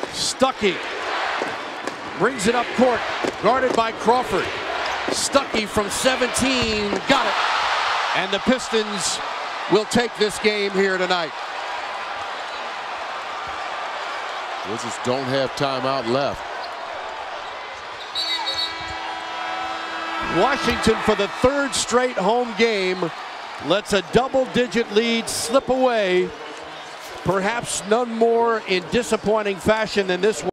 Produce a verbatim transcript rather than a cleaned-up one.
Stuckey brings it up court, guarded by Crawford. Stuckey from seventeen, got it. And the Pistons will take this game here tonight. Wizards don't have timeout left. Washington, for the third straight home game, lets a double-digit lead slip away. Perhaps none more in disappointing fashion than this one.